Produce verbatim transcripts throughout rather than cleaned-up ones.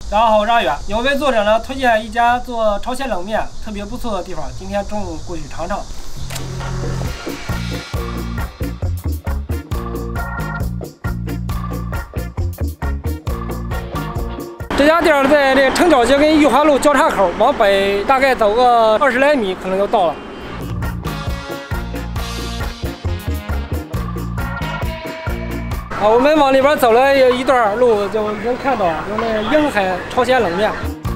大家好，我是阿远。有位作者呢推荐一家做朝鲜冷面特别不错的地方，今天中午过去尝尝。这家店在这城郊街跟裕华路交叉口往北大概走个二十来米，可能就到了。 啊，我们往里边走了一段路，就能看到有那英海朝鲜冷面。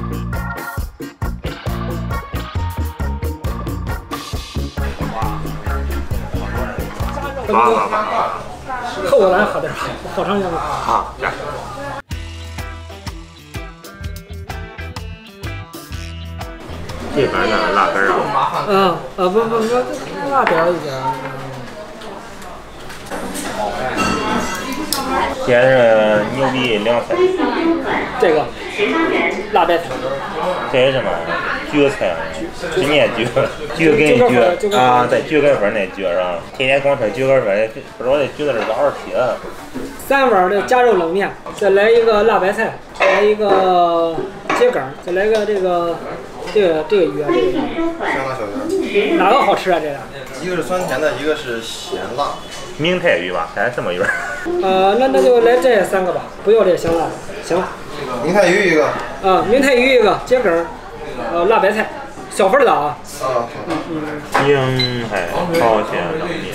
好好好， 后头来喝点，好长时间了。 好，来。这边呢，辣根儿啊。 嗯，呃，不不不，辣点一点。 先是牛逼凉菜， 这个辣白菜， 这是什么？蕨菜，直面蕨，蕨根蕨啊，对，蕨根粉那蕨是吧？天天光吃蕨根粉，不知道这蕨在这咋好吃啊？ 三碗的夹肉冷面，再来一个辣白菜，来一个桔梗，再来个这个这个这个鱼啊，这个鱼。 香辣小鱼。 哪个好吃啊？这俩？ 一个是酸甜的，一个是咸辣。 明太鱼吧，还这么鱼。 呃，那那就来这三个吧，不要这香辣的，行了。 明太鱼一个。 啊，明太鱼一个，桔梗，呃，辣白菜，小份的啊。 啊，好。 嗯嗯。 英海朝鲜冷面。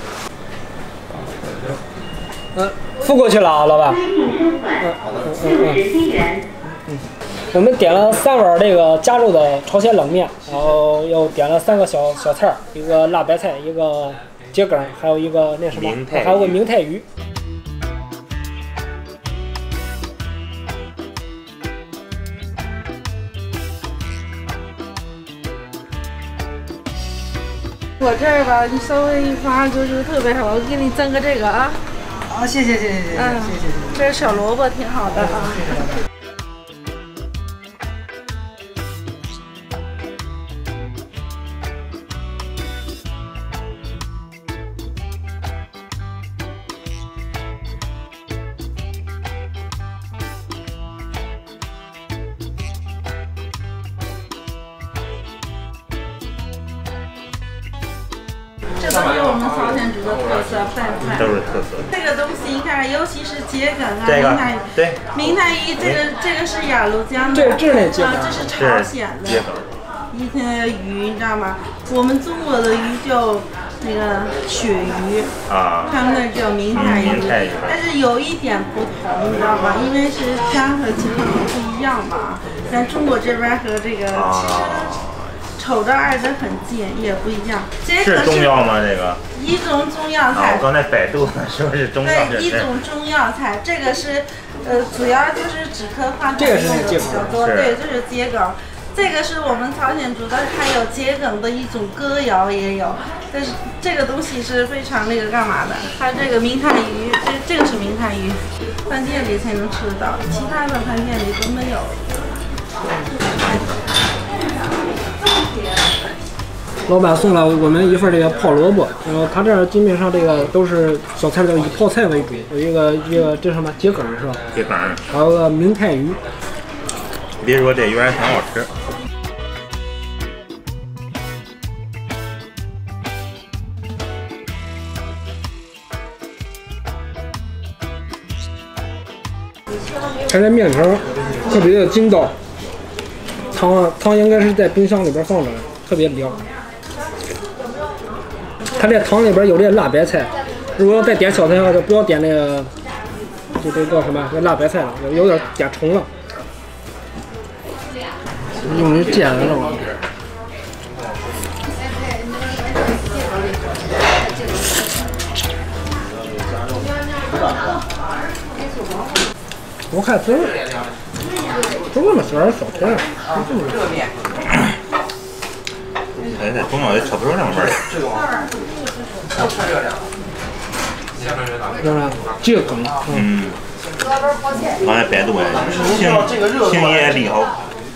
嗯，付过去了啊，老板。嗯嗯嗯嗯。嗯。我们点了三碗这个夹肉的朝鲜冷面，然后又点了三个小小菜，一个辣白菜，一个。 桔梗，还有一个那什么，还有个明太鱼。 我这儿吧，你稍微一发就是特别好，我给你赠个这个啊。 啊，谢谢谢谢谢谢，嗯，谢谢谢谢。 这小萝卜挺好的啊。 这都是我们朝鲜族的特色饭菜， 都是特色。 这个东西你看，尤其是桔梗啊， 这个、 明太鱼， 对， 明太鱼这个这个是雅鲁江的， 这这是桔梗， 啊，这是朝鲜的一个鱼，你知道吗？我们中国的鱼叫那个鳕鱼啊， 他们那叫明太鱼， 明太鱼， 但是有一点不同，你知道吗？因为是江和桔梗不一样嘛，咱中国这边和这个其实。 瞅着挨得很近，也不一样。这是中药吗？这个一种中药菜。 啊、我刚才百度了，是不是中药？ 对，一种中药菜。这个是，呃，主要就是止咳化痰用的比较多。对，就是桔梗。这个是我们朝鲜族的，还有桔梗的一种歌谣也有。但是这个东西是非常那个干嘛的？它这个明太鱼，这这个是明太鱼，饭店里才能吃得到，其他的饭店里都没有。 老板送了我们一份这个泡萝卜，然后他这儿基本上这个都是小菜都以泡菜为主，有一个一个这什么桔梗是吧？ 桔梗， 还有个明太鱼。 别说这鱼还挺好吃。 它这面条特别的筋道，汤汤应该是在冰箱里边放着，特别凉。 它这汤里边有这辣白菜，如果要再点小菜的话，就不要点那个，就这叫什么？这辣白菜了，有有点点重了。用于煎了我。我看这就这么小点小菜，就这么热面。 哎，这中药也吃不出这么味儿。 是吧？桔梗， 嗯。刚才百度的，青青叶利好。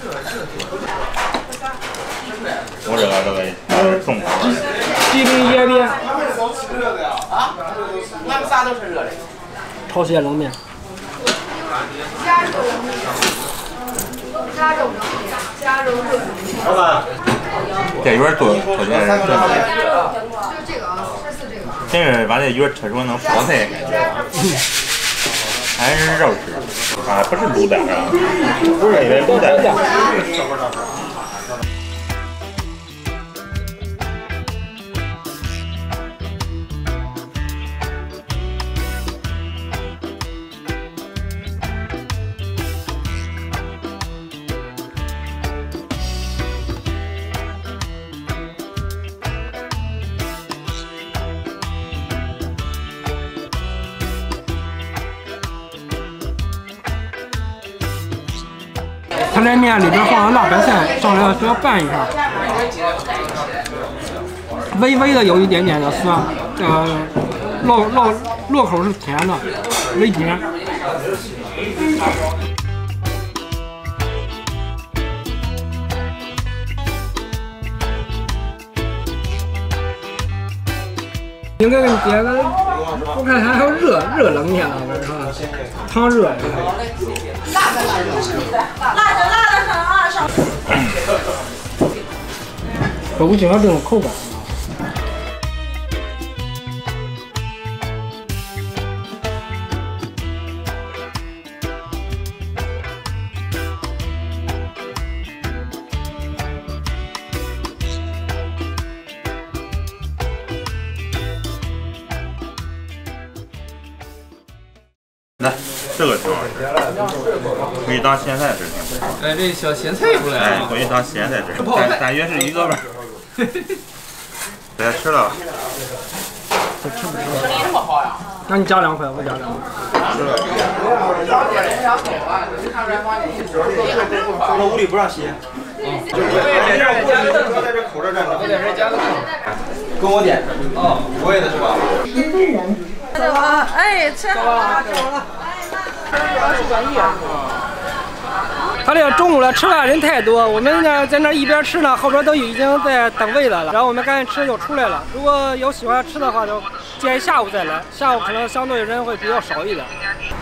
我这个这个重口。 吉林叶边。 啊？俺们啥都是热的。 朝鲜冷面。 老板， 这鱼做做起来真就这个啊，这是这个。 真是把这鱼吃出能泡菜，还是肉吃啊，不是卤蛋啊，不是因为卤蛋。 它这面里边放了辣白菜，上来需要拌一下，微微的有一点点的酸，呃，落落落口是甜的，微甜。应该给你点个，我看还有热热冷面啊，是吧？汤热呀。 辣的辣的，辣的辣的很啊，上。 我不喜欢这种口感。 来，这个挺好吃，可以当咸菜吃。 哎，这小咸菜不赖。 哎，可以当咸菜吃，但但约是一个味儿。别吃了。 这吃不吃？ 生意那么好呀？ 那你加两块，我加两块。 吃了。说屋里不让吸。就我也在这加个在这口这站着。我在这加个跟我点。哦，我也的是吧？ 走了，哎，吃好了，走了。 他这个中午了，吃饭人太多，我们呢在那一边吃呢，后边都已经在等位子了，然后我们赶紧吃就出来了。如果有喜欢吃的话，就建议下午再来，下午可能相对人会比较少一点。